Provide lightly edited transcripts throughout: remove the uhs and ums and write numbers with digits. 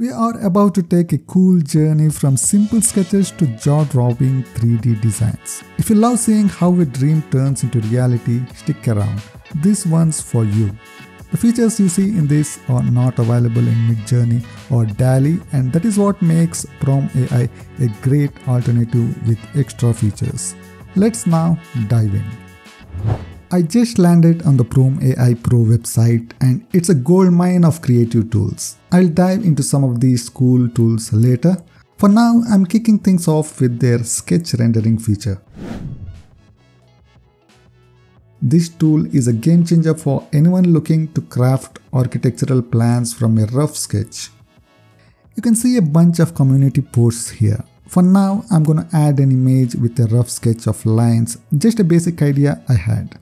We are about to take a cool journey from simple sketches to jaw-dropping 3D designs. If you love seeing how a dream turns into reality, stick around. This one's for you. The features you see in this are not available in Midjourney or DALL-E, and that is what makes PromeAI a great alternative with extra features. Let's now dive in. I just landed on the PromeAI Pro website and it's a goldmine of creative tools. I'll dive into some of these cool tools later. For now, I'm kicking things off with their sketch rendering feature. This tool is a game changer for anyone looking to craft architectural plans from a rough sketch. You can see a bunch of community posts here. For now, I'm gonna add an image with a rough sketch of lines, just a basic idea I had.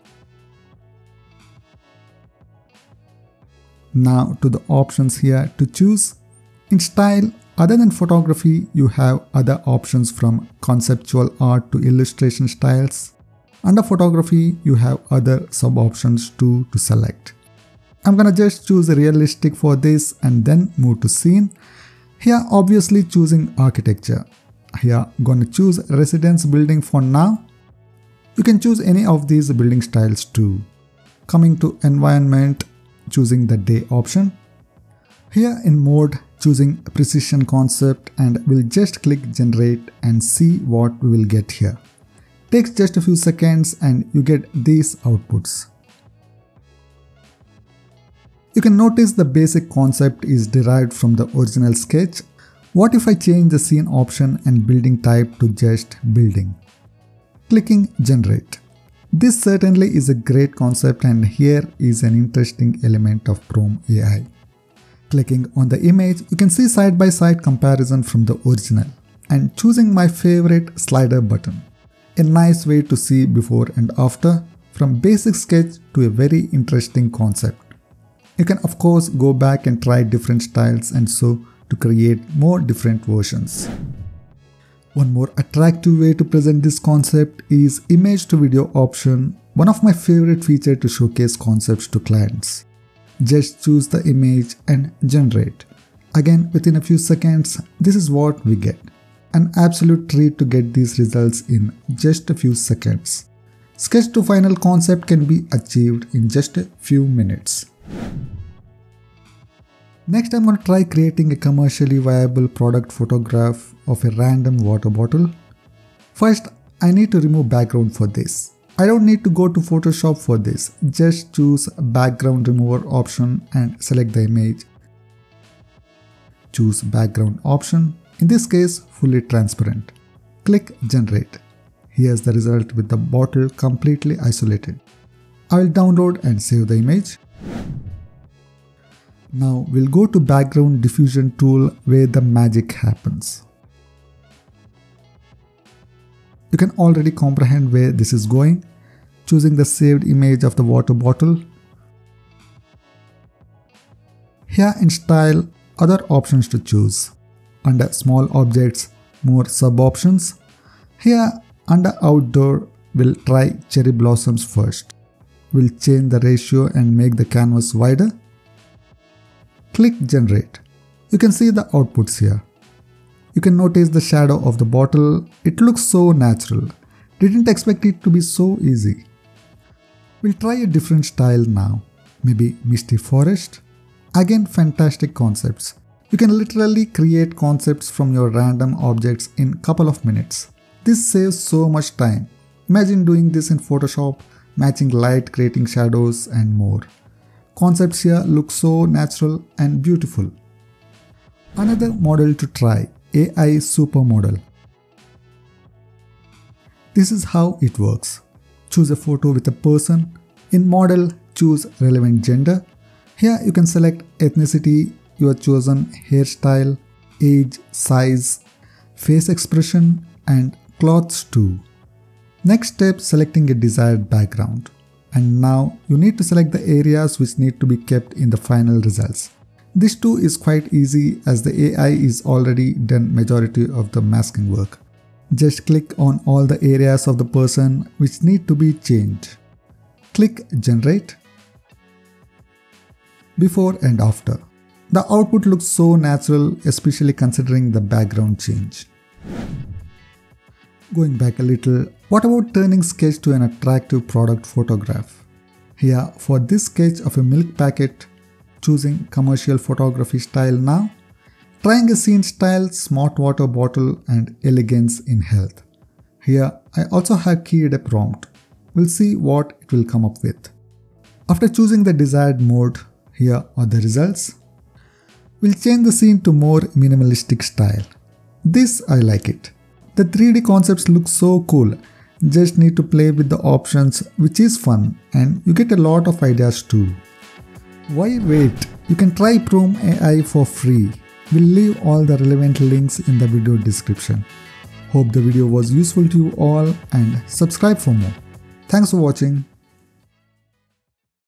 Now to the options here to choose. In style, other than photography, you have other options from conceptual art to illustration styles. Under photography, you have other sub-options too to select. I'm gonna just choose realistic for this and then move to scene. Here obviously choosing architecture. Here gonna choose residence building for now. You can choose any of these building styles too. Coming to environment, choosing the day option. Here in mode, choosing precision concept, and we'll just click generate and see what we will get here. Takes just a few seconds and you get these outputs. You can notice the basic concept is derived from the original sketch. What if I change the scene option and building type to just building? Clicking generate. This certainly is a great concept, and here is an interesting element of PromeAI. Clicking on the image, you can see side-by-side comparison from the original, and choosing my favorite slider button. A nice way to see before and after, from basic sketch to a very interesting concept. You can of course go back and try different styles and so to create more different versions. One more attractive way to present this concept is image to video option, one of my favorite features to showcase concepts to clients. Just choose the image and generate. Again, within a few seconds, this is what we get. An absolute treat to get these results in just a few seconds. Sketch to final concept can be achieved in just a few minutes. Next, I'm going to try creating a commercially viable product photograph of a random water bottle. First, I need to remove background for this. I don't need to go to Photoshop for this. Just choose background remover option and select the image. Choose background option, in this case fully transparent. Click generate. Here's the result with the bottle completely isolated. I will download and save the image. Now we'll go to background diffusion tool where the magic happens. You can already comprehend where this is going. Choosing the saved image of the water bottle. Here in style, other options to choose. Under small objects, more sub options. Here under outdoor, we'll try cherry blossoms first. We'll change the ratio and make the canvas wider. Click generate. You can see the outputs here. You can notice the shadow of the bottle. It looks so natural. Didn't expect it to be so easy. We'll try a different style now. Maybe misty forest. Again, fantastic concepts. You can literally create concepts from your random objects in a couple of minutes. This saves so much time. Imagine doing this in Photoshop, matching light, creating shadows and more. Concepts here look so natural and beautiful. Another model to try, AI Supermodel. This is how it works. Choose a photo with a person. In model, choose relevant gender. Here you can select ethnicity, your chosen hairstyle, age, size, face expression, and clothes too. Next step, selecting a desired background. And now you need to select the areas which need to be kept in the final results. This too is quite easy as the AI is already done majority of the masking work. Just click on all the areas of the person which need to be changed. Click generate. Before and after. The output looks so natural, especially considering the background change. Going back a little, what about turning sketch to an attractive product photograph? Here, for this sketch of a milk packet, choosing commercial photography style now, trying a scene style, smart water bottle and elegance in health. Here, I also have keyed a prompt. We'll see what it will come up with. After choosing the desired mode, here are the results. We'll change the scene to more minimalistic style. This I like it. The 3D concepts look so cool. Just need to play with the options, which is fun, and you get a lot of ideas too. Why wait? You can try PromeAI for free. We'll leave all the relevant links in the video description. Hope the video was useful to you all and subscribe for more. Thanks for watching.